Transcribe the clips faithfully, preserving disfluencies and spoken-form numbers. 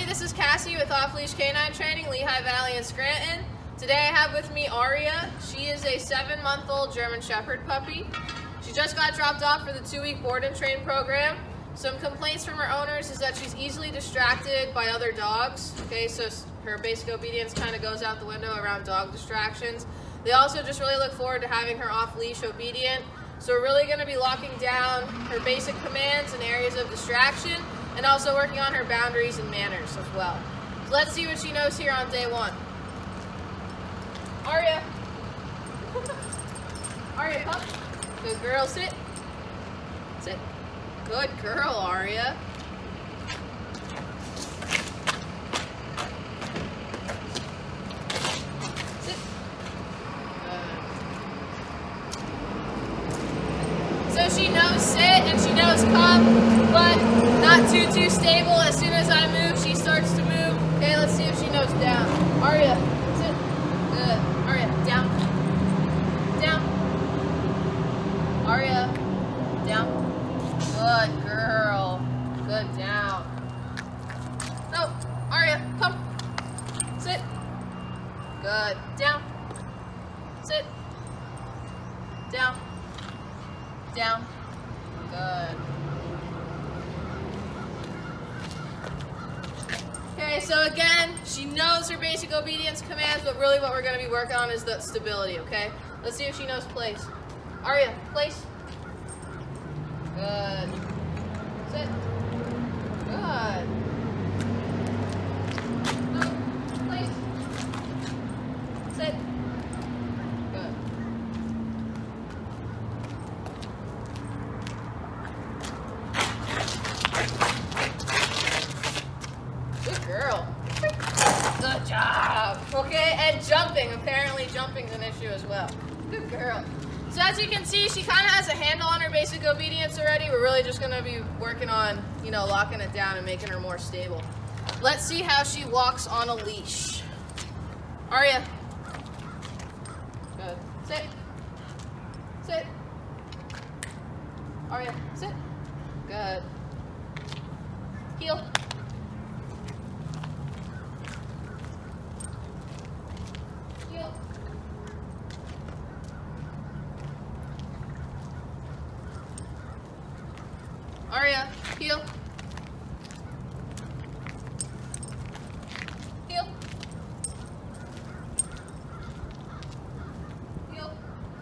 this is Cassie with Off Leash Canine Training, Lehigh Valley and Scranton. Today I have with me Aria. She is a seven month old German Shepherd puppy. She just got dropped off for the two week board and train program. Some complaints from her owners is that she's easily distracted by other dogs. Okay, so her basic obedience kind of goes out the window around dog distractions. They also just really look forward to having her off leash obedient. So we're really going to be locking down her basic commands and areas of distraction, and also working on her boundaries and manners as well. So let's see what she knows here on day one. Aria. Aria, come. Good girl, sit. Sit. Good girl, Aria. Sit. Good. So she knows sit and she knows come, but not too, too stable. As soon as I move, she starts to move. Okay, let's see if she knows down. Aria, sit. Good. Aria, down. Down. Aria, down. Good girl. Good, down. No, Aria, come. Sit. Good. Down. Sit. Down. Down. Good. Okay, so again, she knows her basic obedience commands, but really what we're going to be working on is the stability, okay? Let's see if she knows place. Aria, place. Good. Sit. Good. No, place. Sit. Good. Good girl. Good job. Okay, and jumping. Apparently jumping's an issue as well. Good girl. So as you can see, she kind of has a handle on her basic obedience already. We're really just going to be working on, you know, locking it down and making her more stable. Let's see how she walks on a leash. Aria. Good. Sit. Sit. Aria, sit. Good. Heel. Heel. Aria, heel. Heel. Heel.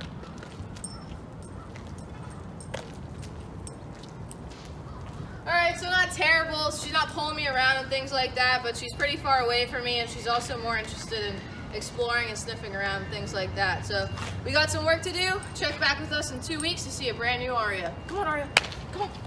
Alright, so not terrible. She's not pulling me around and things like that, but she's pretty far away from me, and she's also more interested in exploring and sniffing around and things like that. So we got some work to do. Check back with us in two weeks to see a brand new Aria. Come on, Aria. Come on.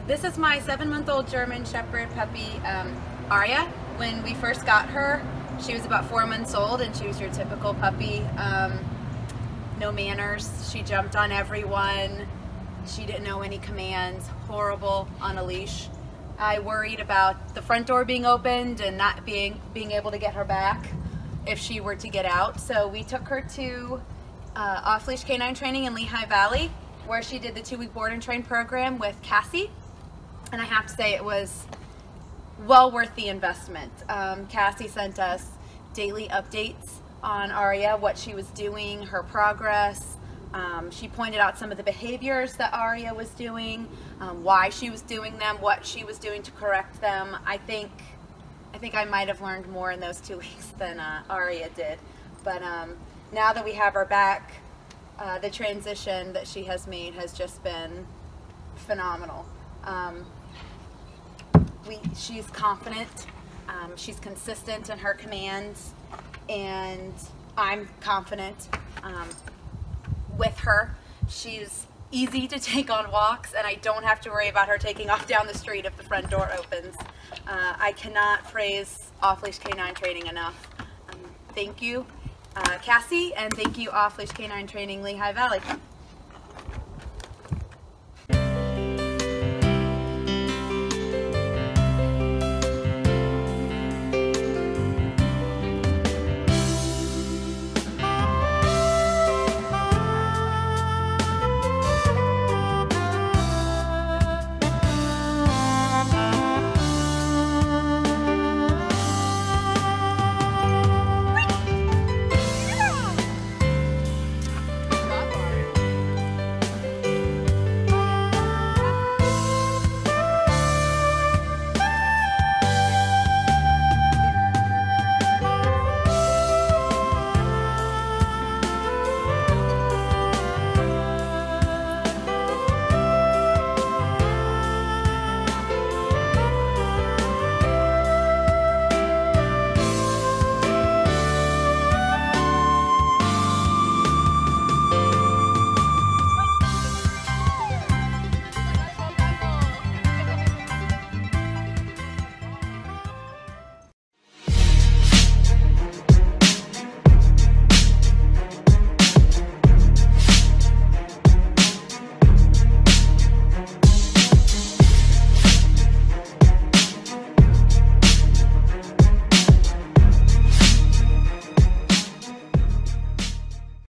This is my seven-month-old German Shepherd puppy, um, Aria. When we first got her, she was about four months old, and she was your typical puppy. Um, no manners. She jumped on everyone. She didn't know any commands. Horrible on a leash. I worried about the front door being opened and not being being able to get her back if she were to get out. So we took her to uh, off-leash canine training in Lehigh Valley, where she did the two-week board and train program with Cassie. And I have to say it was well worth the investment. Um, Cassie sent us daily updates on Aria, what she was doing, her progress. Um, she pointed out some of the behaviors that Aria was doing, um, why she was doing them, what she was doing to correct them. I think I think I might have learned more in those two weeks than uh, Aria did. But um, now that we have her back, uh, the transition that she has made has just been phenomenal. Um, we, she's confident, um, she's consistent in her commands, and I'm confident um, with her. She's easy to take on walks, and I don't have to worry about her taking off down the street if the front door opens. Uh, I cannot praise Off-Leash Canine Training enough. Um, thank you, uh, Cassie, and thank you, Off-Leash Canine Training Lehigh Valley.